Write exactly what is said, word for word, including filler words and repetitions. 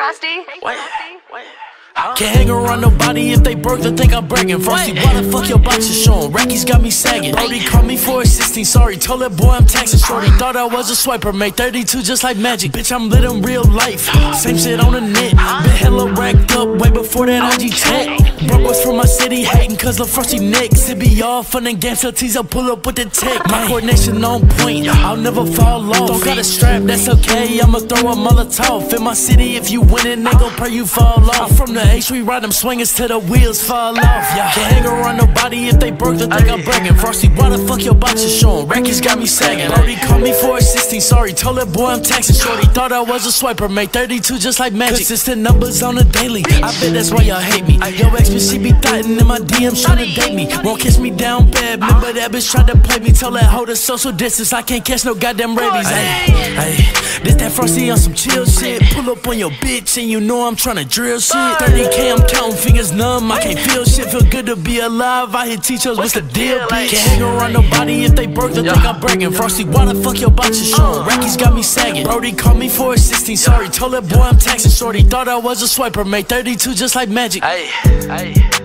Frosty? What? What? Huh? Can't hang around nobody if they broke, they think I'm bragging. Frosty, why the fuck your boxes showing? Racky's got me sagging. Brody called me for assisting, sorry, told that boy I'm taxing. Shorty thought I was a swiper, made thirty-two just like magic. Bitch, I'm lit in real life, same shit on the net. Been hella racked up way before that I G tech. Broke boys from my city hating cause the Frosty next. It be all fun and games till tease, I'll pull up with the tech. My coordination on point, I'll never fall off. Don't got a strap, that's okay, I'ma throw a Molotov. In my city, if you winning, they gon' pray you fall off. I'm from the H, we ride them swingers till the wheels fall off. Yeah. Can't hang around nobody if they broke, they think I'm bragging. Frosty, why the fuck your boxes showing? Racky's got me sagging. Brody called me for assisting, sorry, told that boy I'm taxing. Shorty thought I was a swiper, made thirty-two just like magic. Consistent numbers on the daily, I bet that's why y'all hate me. Yo ex bitch, she be thotting in my D Ms tryna date me. Won't kiss me down bad, remember that bitch tried to play me. Told that hoe to social distance, I can't catch no goddamn rabies. Ay, ay, this that Frosty on some chill shit. Pull up on your bitch and you know I'm tryna drill shit. thirty K, I'm counting fingers numb, I can't feel shit. Feel good to be alive, I hit teachers, what's the deal, bitch? Can't hang around nobody if they broke, they think I'm bragging. Frosty, why the fuck your boxes showing? Racky's got me sagging. Brody called me for assisting, sorry, told that boy I'm taxing. Shorty thought I was a swiper, made thirty-two just like magic. Ay, ay.